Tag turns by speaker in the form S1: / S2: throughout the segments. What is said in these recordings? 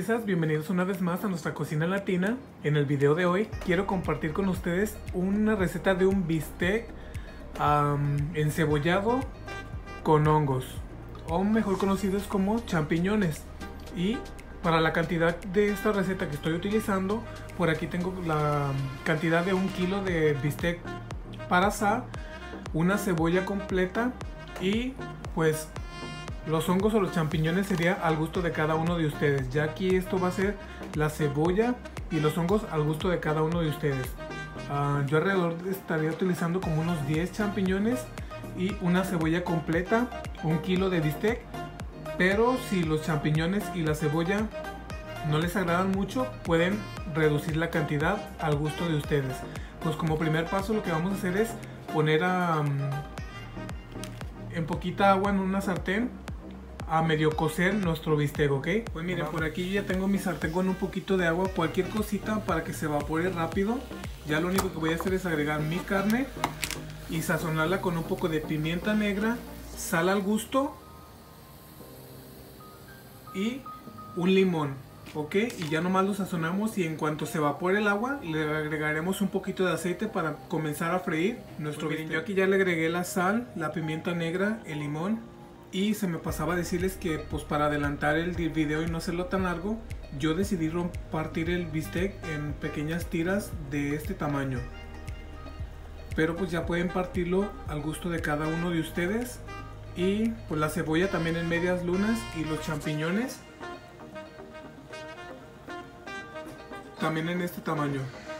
S1: bellezas, bienvenidos una vez más a nuestra cocina latina. En el video de hoy quiero compartir con ustedes una receta de un bistec encebollado con hongos, o mejor conocidos como champiñones. Y para la cantidad de esta receta que estoy utilizando, por aquí tengo la cantidad de 1 kilo de bistec para asar, una cebolla completa y pues los hongos o los champiñones sería al gusto de cada uno de ustedes. Ya aquí esto va a ser la cebolla y los hongos al gusto de cada uno de ustedes. Yo alrededor estaría utilizando como unos 10 champiñones y una cebolla completa, 1 kilo de bistec. Pero si los champiñones y la cebolla no les agradan mucho, pueden reducir la cantidad al gusto de ustedes. Pues como primer paso lo que vamos a hacer es poner en poquita agua en una sartén a medio cocer nuestro bistec, ¿ok? Pues miren, por aquí ya tengo mi sartén con un poquito de agua, cualquier cosita para que se evapore rápido. Ya lo único que voy a hacer es agregar mi carne y sazonarla con un poco de pimienta negra, sal al gusto y un limón, ¿ok? Y ya nomás lo sazonamos y en cuanto se evapore el agua le agregaremos un poquito de aceite para comenzar a freír nuestro bistec. Yo aquí ya le agregué la sal, la pimienta negra, el limón. Y se me pasaba a decirles que pues para adelantar el video y no hacerlo tan largo, yo decidí partir el bistec en pequeñas tiras de este tamaño. Pero pues ya pueden partirlo al gusto de cada uno de ustedes. Y pues la cebolla también en medias lunas y los champiñones también en este tamaño.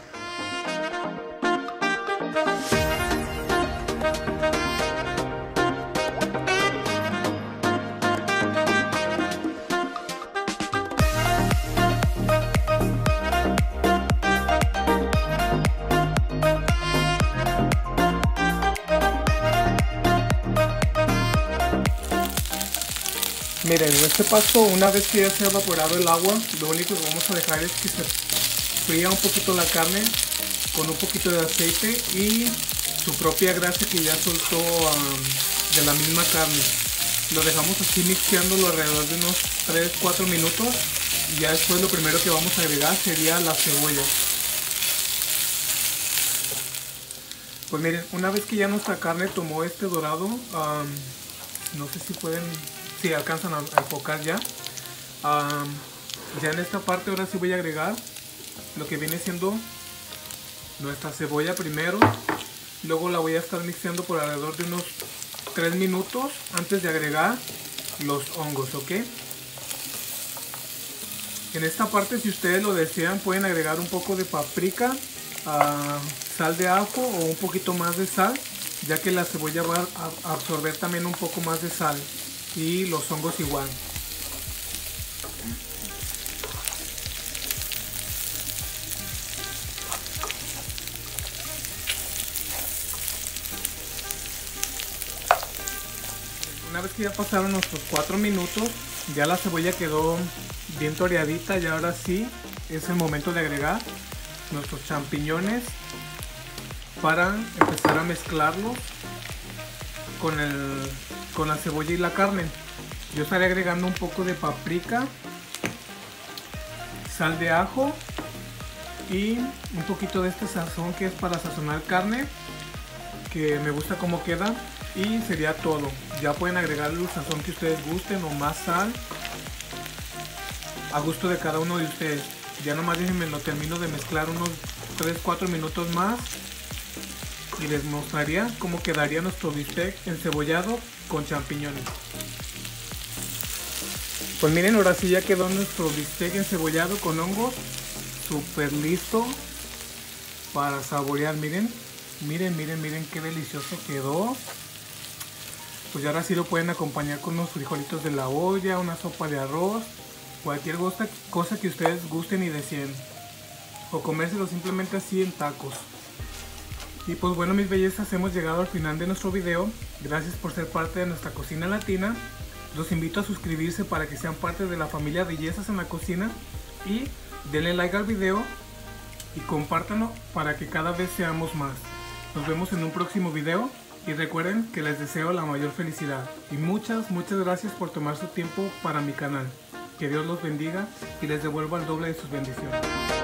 S1: Miren, en este paso, una vez que ya se ha evaporado el agua, lo único que vamos a dejar es que se fría un poquito la carne con un poquito de aceite y su propia grasa que ya soltó de la misma carne. Lo dejamos así mixeándolo alrededor de unos 3-4 minutos y ya después lo primero que vamos a agregar sería la cebolla. Pues miren, una vez que ya nuestra carne tomó este dorado, no sé si alcanzan a enfocar ya. Ya en esta parte ahora sí voy a agregar lo que viene siendo nuestra cebolla primero. Luego la voy a estar mixeando por alrededor de unos 3 minutos antes de agregar los hongos, ¿ok? En esta parte, si ustedes lo desean, pueden agregar un poco de paprika, sal de ajo o un poquito más de sal, ya que la cebolla va a absorber también un poco más de sal. Y los hongos igual. Una vez que ya pasaron nuestros 4 minutos, ya la cebolla quedó bien toreadita y ahora sí es el momento de agregar nuestros champiñones para empezar a mezclarlos con la cebolla y la carne. Yo estaré agregando un poco de paprika, sal de ajo y un poquito de este sazón que es para sazonar carne, que me gusta cómo queda, y sería todo. Ya pueden agregar el sazón que ustedes gusten o más sal a gusto de cada uno de ustedes. Ya nomás déjenme lo termino de mezclar unos 3-4 minutos más y les mostraría cómo quedaría nuestro bistec encebollado con champiñones. Pues miren, ahora sí ya quedó nuestro bistec encebollado con hongos, súper listo para saborear. Miren qué delicioso quedó. Pues ya ahora sí lo pueden acompañar con unos frijolitos de la olla, una sopa de arroz, cualquier cosa que ustedes gusten y deseen, o comérselo simplemente así en tacos. Y pues bueno, mis bellezas, hemos llegado al final de nuestro video. Gracias por ser parte de nuestra cocina latina. Los invito a suscribirse para que sean parte de la familia Bellezas en la Cocina. Y denle like al video y compártanlo para que cada vez seamos más. Nos vemos en un próximo video. Y recuerden que les deseo la mayor felicidad. Y muchas gracias por tomar su tiempo para mi canal. Que Dios los bendiga y les devuelva el doble de sus bendiciones.